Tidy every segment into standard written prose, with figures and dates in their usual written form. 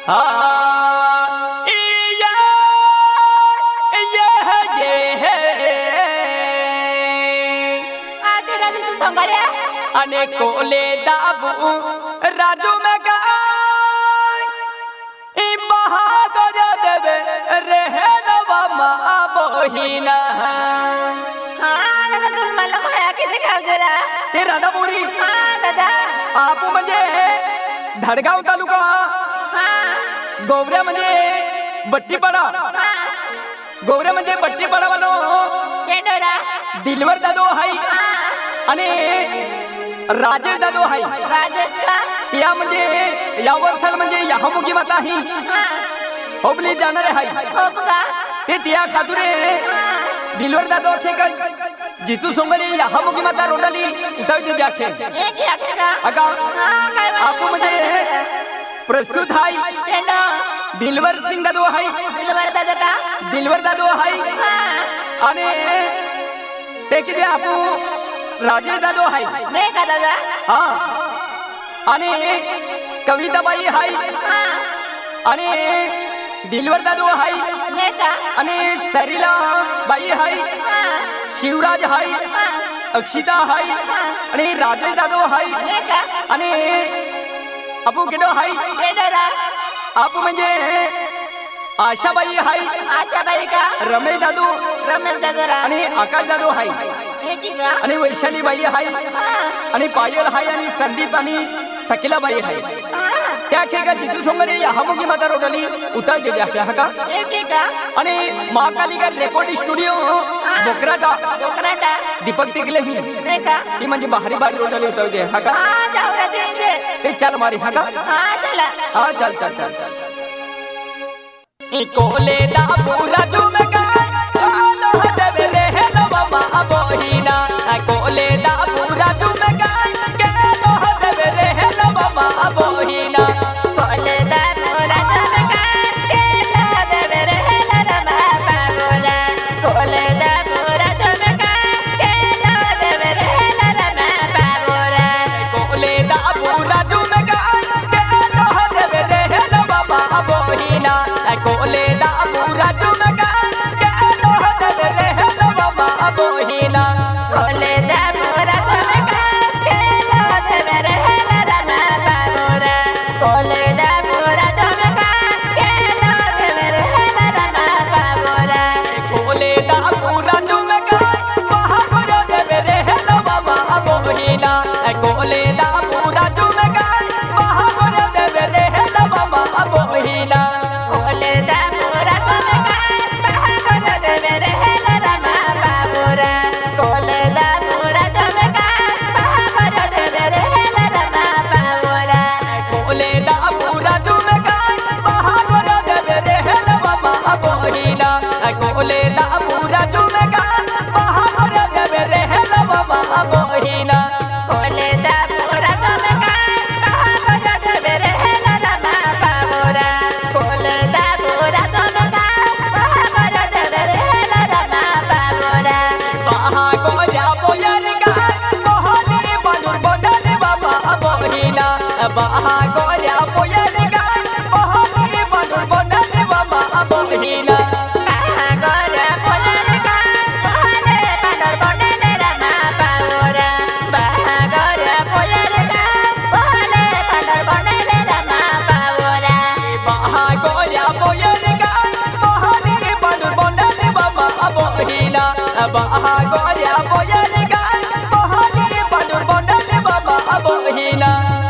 हाँ ये आते राजू तू संभालिया अने कोले दाबू राजू में गाय बहादुर देवे रहे नवा माँ बहिना। हाँ दादा तुम मालूम है कि देखा जरा ते राधा बोरी हाँ दादा आपू म्हणजे धडगाव तालुका हाँ गोवऱ्या म्हणजे बट्टीपाडा हाँ गोवऱ्या म्हणजे बट्टीपाडा वालो ये डोरा दिलवर दादो हाई हाँ आणि राजेश दादो हाई राजेश का या म्हणजे या वर्षाल म्हणजे या मुगी माता ही हाँ होबली जाणारे हाई होगा ते त्या खातुरे दिलवर दादो खे का जितू सोंगडी या मुगी माता रोडाली उठाव दे जाखे ये क्या करेगा अगा हाँ काय आपू म्हणजे प्रस्तुत हाई ये डो दिलवर सिंग दादो हाई दिलवर दादा का दिलवर दादो हाई हाँ आणि ते किती आपू राजेश दादो हाई नहीं का दादा हाँ आणि कविताबाई हाई हाँ आणि दिलवर दादो हाई नहीं का आणि सरिला बाई हाई हाँ शिवराज हाई हाँ अक्षिता हाई आणि राजेश दादो हाई नहीं का आणि आपू किडो हाई ये डोरा आपू म्हणजे आशाबाई हाई अच्छा बाई का रमेश दादू रमेश दादा आणि आकाश दादू हाई ये की का आणि वैशाली बाई हाई हाँ आणि पायल हाई आणि संदीप आणि सकिला बाई हाई हाँ त्या खेगा जितू सोंगडी या मुगी माता रोडली उतार दे द्या क्या का ये की का आणि महाकालिका रेकॉर्डिंग स्टुडिओ बोकराटा कोकराटा दीपक तिकले ही नहीं का ती म्हणजे बाहेरी बाहेर रोडली उतार दे हा का हाँ जाओ रे दे ते चल मारी हा का हाँ चला हा चल चल चल ई कोले दा पूरा जुम का लो देवे रे नवा मा बहिना कोले दा पूरा जुम का के लो देवे रे नवा मा बहिना कोले दा पूरा जुम का के लो देवे रे नवा मा बहिना कोले दा पूरा जुम का के लो देवे रे नवा मा बहिना कोले दा पूरा जुम का के लो देवे रे नवा मा बहिना कोले दा पूरा जुम का के लो देवे रे नवा मा बहिना कोले दा पूरा जुम का के लो देवे रे नवा मा बहिना कोले दा पूरा जुम का के लो देवे रे नवा मा बहिना कोले दा पूरा जुम का महागुरु देवे रे नवा मा बहिना कोले दा पूरा जुम का महागुरु देवे रे नवा मा बहिना कोले दा पूरा जुम का महागुरु देवे रे नवा मा बहिना कोले दा पूरा जुम का महागुरु देवे रे नवा मा बहिना कोले दा पूरा जुम का महागुरु देवे रे नवा मा बहिना कोले दा पूरा जुम का महागुरु देवे रे नवा मा बहिना कोले दा पूरा जुम का महागुरु देवे रे नवा मा बहिना कोले दा पूरा जुम का महागुरु देवे रे नवा मा बहिना बाहा गोरा बोयर का मोहनी बलुर बदल बाबा बहिना बाहा गोरा बोयर का मोहनी बलुर बदल बाबा बहिना महागुरु बोलर का बोले बदर बदले रमा बाबूरा महागुरु बोलर का बोले बदर बदले रमा बाबूरा बाहा गोरा बोयर का मोहनी बलुर बदल बाबा बहिना बाहा गोरा बोयर का मोहनी बलुर बदल बाबा बहिना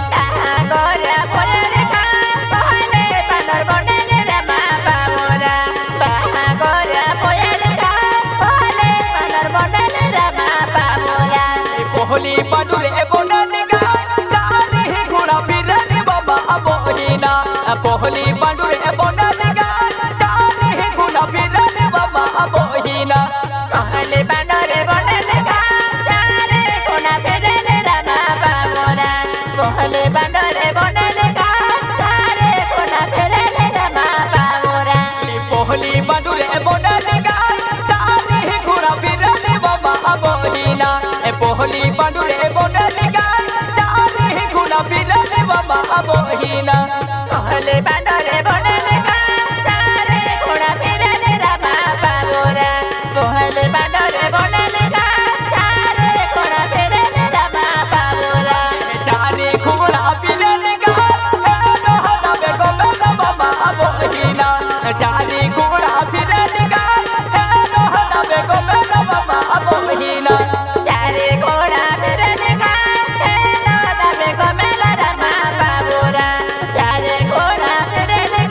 महागुरु बोलर का बोले बदर बदले रमा बाबूरा महागुरु बोलर का बोले बदर बदले रमा बाबूरा कोहली बडुरे बोडल का जानी घोड़ा फिरल बाबा बहिना कोहली बडुरे बोडल का जानी घोड़ा फिरल बाबा बहिना कोहले बदरे बदले का चारे कोना फेरले रमा बाबूरा कोहले बदरे बदले का चारे कोना फेरले रमा बाबूरा कोहली बडुरे बोडल का जानी घोड़ा फिरल बाबा बहिना कोहली बडुरे बोडल का जानी घोड़ा फिरल बाबा बहिना कोहले बाडरे बनले चारे घोड़ा फिरले रामा बाबूरा कोहले बाडरे बनले चारे घोड़ा फिरले रामा बाबूरा चारे घोड़ा फिरले चारे घोड़ा फिरले चारे घोड़ा फिरले रामा बाबूरा चारे घोड़ा फिरले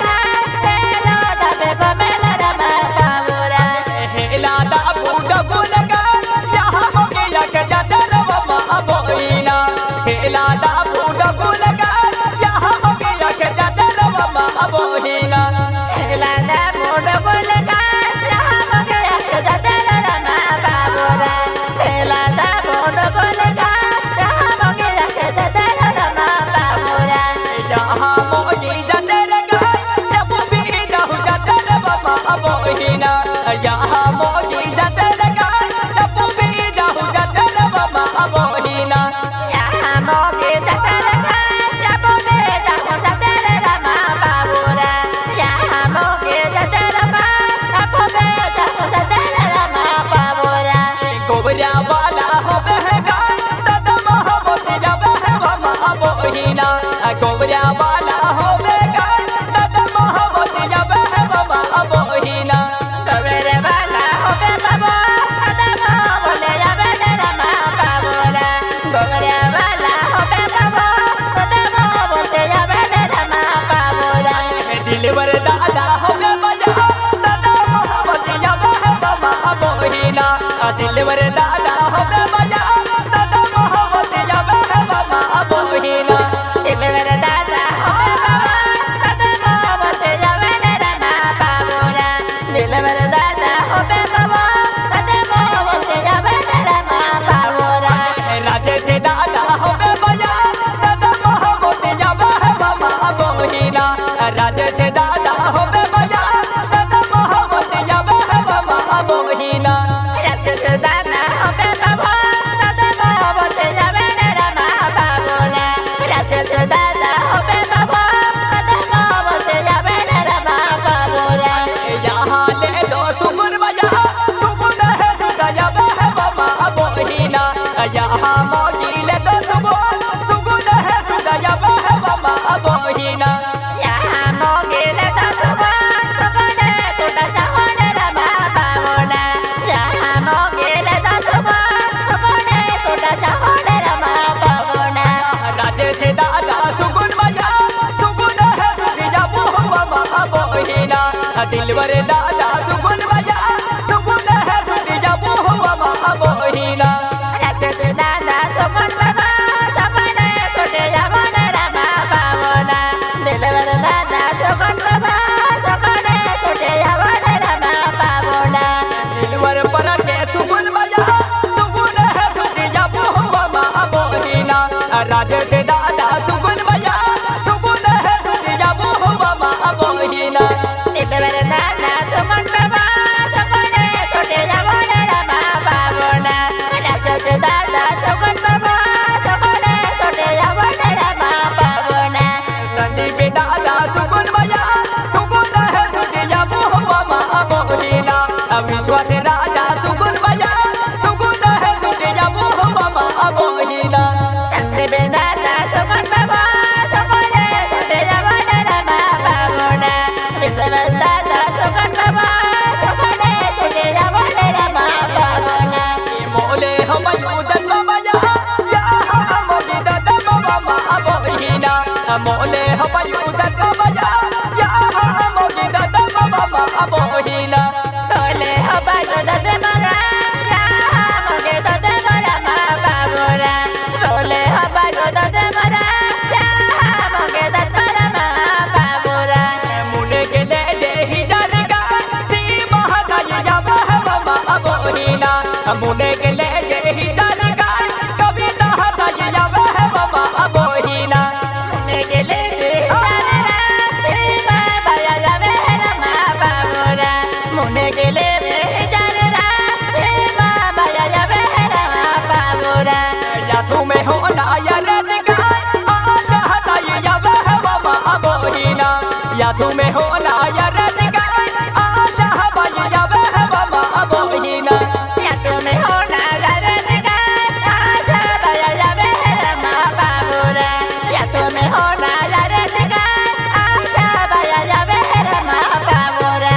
रामा बाबूरा हेला दा बूढ़ा बोलगा यहाँ हो गया के जदर बाबा बोहिना हेला दा बूढ़ा बोलगा यहाँ हो गया के जदर बाबा बोहिना हेला दा बूढ़ा बोलगा यहाँ हो गया के जदर रामा बाबूरा हेला दा बूढ़ा बोलगा यहाँ हो गया के जदर रामा बाबूरा यहाँ मोगी जदर गा जब भी जाहु जदर बाबा बोहिना यहाँ मोगी जदर गा जब भी जाहु जदर बाबा बोहिना यहाँ मोगी जदर गा जब भी जाहु जदर रामा बाबूरा यहाँ मोगी जदर गा जब भी जाहु जदर रामा बाबूरा गोबरा वाला हो बहगा दादा मोहब्बत जब है बाबा बोहिना गोबरा वाला हो बहगा दादा मोहब्बत जब है बाबा बोहिना गोबरे वाला हो बे बाबा दादा बोले जाबे रामा बाबूरा गोबरे वाला हो बे बाबा दादा बोले जाबे रामा बाबूरा दिलवर दादा हो बे बजा दादा मोहब्बत जब है बाबा बोहिना दिलवर दादा हो बे बजा दादा मोहब्बत जब है बाबा बोहिना दिलवर दादा हो बे बाबा दादा बोले जाबे रामा बाबूरा दिलवर दादा हो बे बाबा दादा बोले जाबे रामा बाबूरा राजे से दादा हो बे बजा दादा मोहब्बत जब है बाबा बोहिना राजे से दादा हो बे बजा दादा मोहब्बत जब है बाबा बोहिना राजे से दादा हो बे बाबा दादा बोले जाबे रामा बाबूरा राजे से दादा हो बे बाबा दादा बोले जाबे रामा बाबूरा यहाँ ले लो सुगुन बजा सुगुन है सुगा जब है बाबा बोहिना यहाँ मोगी ले लो सुगुन सुगुन है सुगा जब है बाबा बोहिना यहाँ मोगी ले तो सुगुन सुगुन सुगा रामा बाबूरा यहाँ मोगी ले तो सुगुन सुगा रामा बाबूरा राजे से दादा सुगुन बजा सुगुन है सुगी जब बाबा बोहिना दिलवर दादा सुगुन बजा सुगुन है सुगी जब बाबा बोहिना राजे से दादा सुगुन बाबा सुगुन सुगे रामा बाबूरा दिलवर दादा सुगुन बाबा सुगुन सुगे रामा बाबूरा दिलवर पर के सुगुन बजा सुगुन है सुगी जब बाबा बोहिना राजे से दादा सुगुन बजा सुगुन है सुगी जब बाबा बोहिना दिलवर दादा सुगुन बाबा सुगुन सुगे रामा बाबूरा राजे से दादा सुगुन बाबा सुगुन सुगे रामा बाबूरा संदीप दादा सुगुन बजा सुगुन है सुगी जब बाबा बोहिना विश्वास राजा सुगुन बजा सुगुन है सुगी जब बाबा बोहिना संदीप दादा सुगुन बाबा सुगुन सुगे रामा बाबूरा विश्वास दादा सुगुन बाबा सुगुन सुगे रामा बाबूरा मोले हम उदत बजा यहाँ मोगी दादा बाबा बोहिना मोले हम उदत बजा यहाँ मोगी दादा बाबा बोहिना कोले हो बाजो दते मरा यहाँ मोगे दते मरा बाबूरा कोले हो बाजो दते मरा यहाँ मोगे दते मरा बाबूरा मुने के ले दे ही जानेगा सी महादाई जब है बाबा बोहिना मुने के ले दे ही जानेगा कभी महादाई जब है बाबा बोहिना मुने के ले दे जानेगा सी बाबा जाबे रामा बाबूरा मुने के ले दे जानेगा सी बाबा जाबे रामा बाबूरा या तुम्हें हो ना यार निकाय आशा हटाई जब है बाबा बोहिना या तुम्हें होना या रजगार आशा भैया वह बाबा बोहिना या तुम्हें होना रजगार आशा भैया वह माँ बाबूरा या तुम्हें होना रजगार आशा भैया वह माँ बाबूरा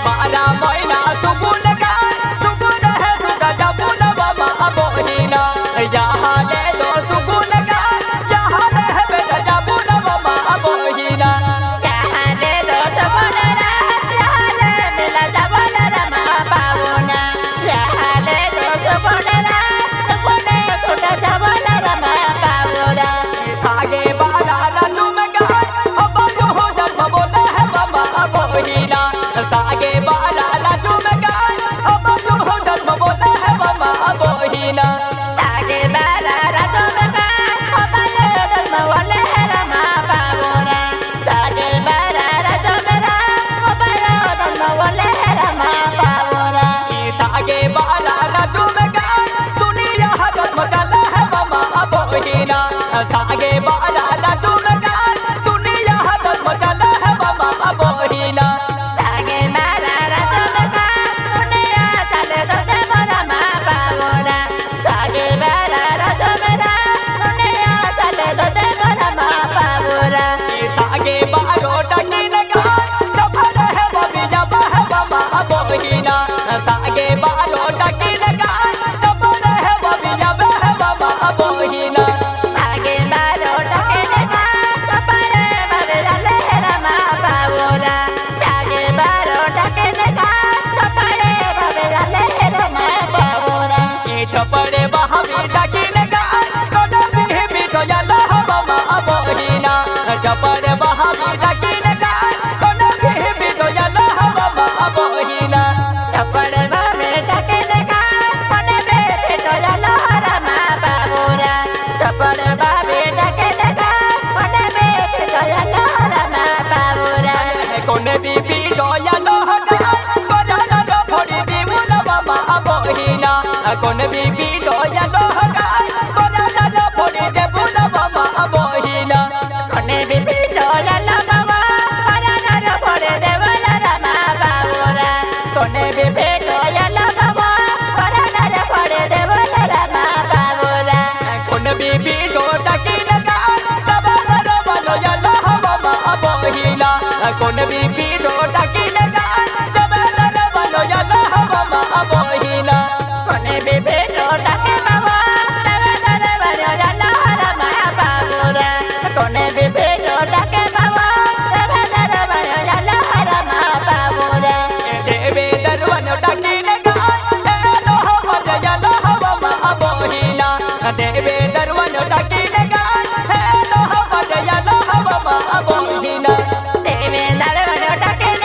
12 महीना सुकुन का सुकुन है सुधा जबुन बाबा बोहिना यहाँ ले दो सुकुन का यहाँ ले बेटा जबुन बाबा बोहिना यहाँ ले दो सुकुन रा यहाँ ले मिला जबुन माँ बाबूना यहाँ ले दो सुकुन रा सुकुन सुधा जबुन माँ बाबूरा आगे बाला राजू में गाय अब जो हो जन्म बोले है बाबा बोहिना आगे बाला राजू में गाय अब जो हो जन्म बोले है बाबा बोहिना सागे बारा राजो में गाय अब जो जन्म बोले है माँ बाबूरा सागे बारा राजो में गाय अब जो जन्म बोले है माँ बाबूरा आगे बाला राजू में गाय दुनिया जन्म चला है बाबा बोहिना आगे बाला राजू में गाय दुनिया जन्म चला है बाबा बोहिना सागे बारा राजो में गाय दुनिया चले तो दे मोरा माँ बाबूरा सागे बारा राजो में गाय दुनिया चले तो दे मोरा माँ बाबूरा आगे बारो टकीन गाय सफल है बबिया बह बाबा बोहिना आगे बारो टकीन गाय सफल है बबिया बह बाबा बोहिना सागे बारो टकीन गाय सफल है बबिया लहरा माँ बाबूरा सागे बारो टकीन गाय सफल है बबिया लहरा माँ बाबूरा ये छपड़े बहावी टकीन गाय कोना भी तो यला बाबा बोहिना छपड़े बहावी टकीन गाय कोना भी तो यला बाबा बोहिना चपड़ बाबे टकीन गाय कोने बे तो लहरा माँ बाबूरा चपड़ बाबे टकीन गाय कोने बे तो लहरा माँ बाबूरा कोने बीबी दोया लोह गाय कोना लो फोड़ी दीवुल बाबा बोहिना कोने बीबी दोया लोह गाय कोना लो फोड़ी देवुल बाबा बोहिना कोने भी पीटो यल्ला बाबा कोना लो फोड़े देवला रामा बाबूरा कोने भी पीटो यल्ला बाबा कोना लो फोड़े देवला रामा बाबूरा कोने बीबी दो टकीन गाय बाबा रो बोलो या लोह बाबा बोहिना कोने बीबी दो टकीन गाय बाबा रो बोलो या लोह बाबा बोहिना कोने भी पीटो टके बाबा देवला बनो यल्ला रामा बाबूरा कोने भी पीटो टके बाबा देवला बनो यल्ला रामा बाबूरा देवे दरवन टकीन गाय लोह बोलो या लोह बाबा बोहिना देवे दरवन टकीन गाय लोह बोलो या लोह बाबा बोहिना देवे दरवन टकीन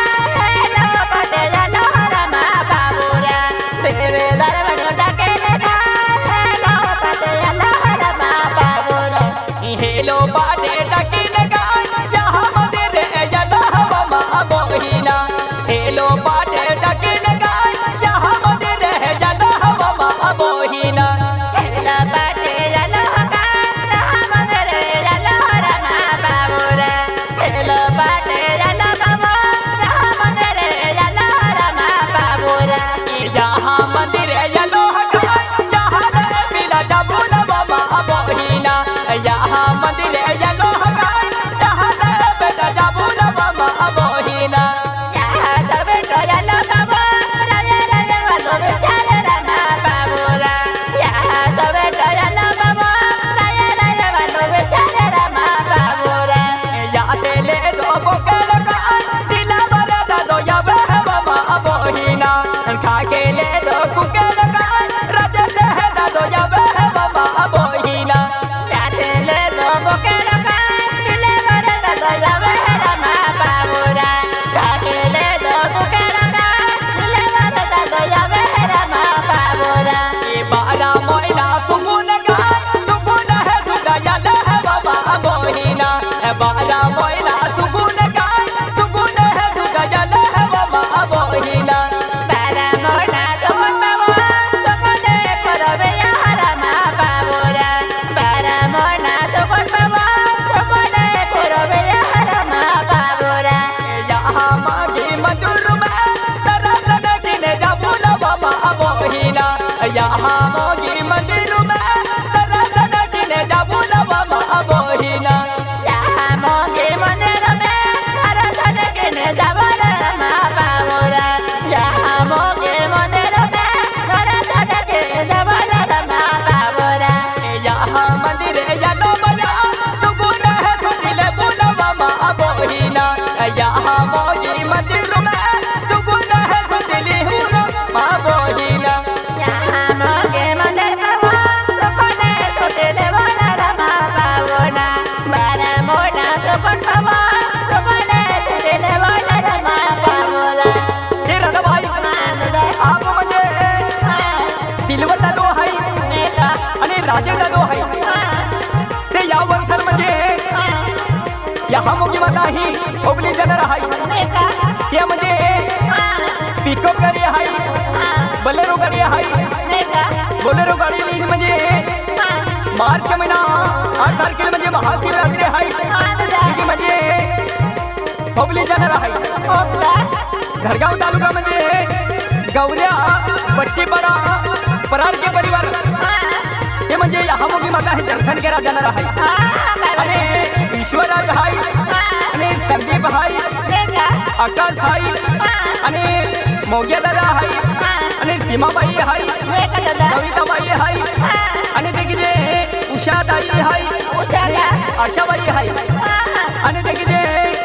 गाय लो पटे यल्ला रामा बाबूरा देवे दरवन टकीन गाय लो पटे यल्ला रामा बाबूरा हेलो बाटे टकीन गाय यहाँ मंदिर या लोह बाबा बोहिना हेलो बाटे टकीन गाय यहाँ मंदिर या लोह बाबा बोहिना खेला बाटे यल्ला गाय राम रे यल्ला रामा बाबूरा खेला बाटे यल्ला बाबा राम रे यल्ला रामा बाबूरा यहाँ मंदिर या लोह गाय यहाँ ले मिला जबुल बाबा बोहिना यहाँ मंदिर या लोह गाय यहाँ ले बेटा जबुल बाबा बोहिना यहाँ सब तो यल्ला बाबा रे रे वालो बेचारे रामा बाबूरा यहाँ सब तो यल्ला बाबा रे वालो बेचारे रामा बाबूरा या ले दो बोकल यहाँ मोगी मंदिर में दर्शन किने जाबू बाबा बोहिना यहाँ मोगी मंदिर में दर्शन किने जाबू बाबा मोरा यहाँ मोगी मंदिर में दर्शन किने जाबू बाबा मोरा यहाँ मंदिर जानो बया सुकून है सुनिले बुलावा माँ बोहिना यहाँ मोगी मंदिर में सुकून है सुनिले हुना माँ बोहिना यहाँ मोगी मंदिर में सुकून है सुनिले बुलावा बाबा मोरा बारा मोरा सुकून बाबा सुकून है सुनिले बुलावा बाबा मोरा हे राधा भाई आप म्हणजे दिलवर दादो हाय आणि राजे दादो हाय ते या वंशर म्हणजे यहाँ मोगी माता ही ओबली जनर हाय ते म्हणजे पिकअप गाडी हाय बलेरो गाडी हाय बोलेरो गाडी लीन म्हणजे मार्च महिना 8 तारखेला म्हणजे महाशिवरात्री हाय ती म्हणजे ओबली जनर हाय घरगाव तालुका म्हणजे गौऱ्या बट्टीपाडा पराडके परिवार ते म्हणजे यहाँ मोगी माता हे दर्शन करा जाणार आहे आणि ईश्वराज हाय आणि संदीप हाय आकाश हाय आणि मोग्या दादा हाय आणि सीमाबाई हाय कविताबाई हाय आणि ते किती उषाताई हाय आशाबाई हाय आणि ते किती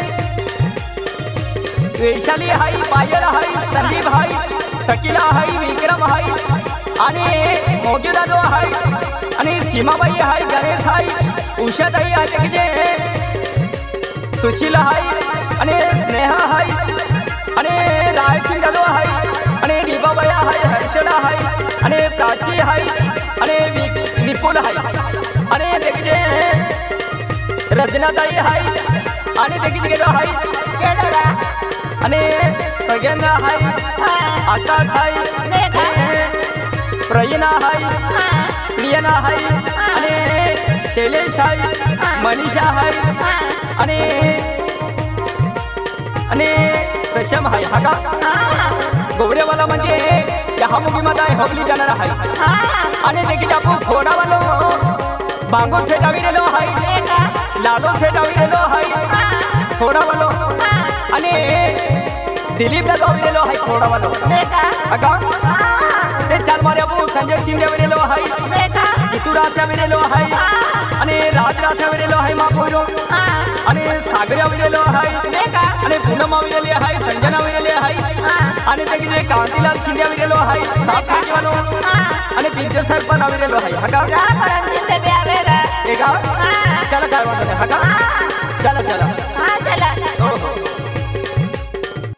वैशाली हाय पायल हाय संदीप हाय सकीला हाय विक्रम हाय आणि मोगे दादो हाय आणि सीमाबाई हाय गणेश हाय उषाताई हाय ते किती सुशीला हाय आणि स्नेहा हाय आणि रायसिंग दादो हाय आणि दीपाबाया हाय हर्षला हाय आणि प्राची हाय आणि विपुल हाय आणि ते किती रजनाताई हाय आणि ते किती गेलो हाय आणि प्रज्ञा हाय आकाश हाय प्रयना हाय प्रियना हाय आणि शैलेश हाय मनीषा हाय आणि सशम हाय हा का गौरेवाला म्हणजे यहाँ मोगी माता हवली जाणार हाय आणि ते किती आपण खोडावालो बांगो से डाविलेलो हाय लालो से डाविलेलो हाय खोडावालो आणि दिलीप दादा विलेलो हाय खोडावालो अगा ते चाल मारे अबू संजय शिंदे विलेलो हाय जितुराजा विलेलो हाय आणि राजराजा विलेलो हाय मापोरो आणि सागरिया विलेलो हाय आणि पूनम विलेली हाय संजना विलेली हाय आणि ते किती कांतीलाल शिंदे विलेलो हाय साफ काजीवालो आणि पिंचे सरपंच विलेलो हाय हा का एका चला काय वाटत हा का चला चला